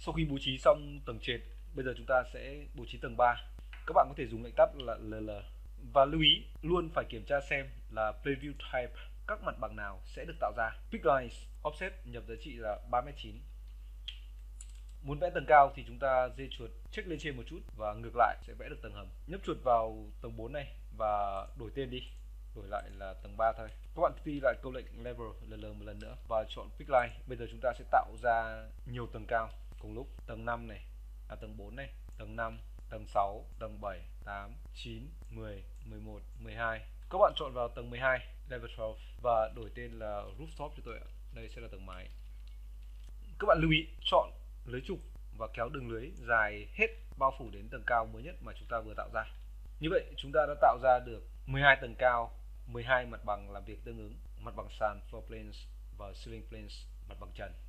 Sau khi bố trí xong tầng trệt, bây giờ chúng ta sẽ bố trí tầng 3. Các bạn có thể dùng lệnh tắt là LL. Và lưu ý luôn phải kiểm tra xem là preview type các mặt bằng nào sẽ được tạo ra. Pick lines offset nhập giá trị là 3m9. Muốn vẽ tầng cao thì chúng ta dê chuột check lên trên một chút và ngược lại sẽ vẽ được tầng hầm. Nhấp chuột vào tầng 4 này và đổi tên đi, đổi lại là tầng 3 thôi. Các bạn ghi lại câu lệnh level LL một lần nữa và chọn pick line. Bây giờ chúng ta sẽ tạo ra nhiều tầng cao cùng lúc. Tầng 5 này, tầng 4 này, tầng 5, tầng 6, tầng 7, 8, 9, 10, 11, 12. Các bạn chọn vào tầng 12, level 12 và đổi tên là rooftop cho tôi ạ. Đây sẽ là tầng mái. Các bạn lưu ý chọn lưới trục và kéo đường lưới dài hết bao phủ đến tầng cao mới nhất mà chúng ta vừa tạo ra. Như vậy chúng ta đã tạo ra được 12 tầng cao, 12 mặt bằng làm việc tương ứng, mặt bằng sàn floor planes và ceiling planes, mặt bằng trần.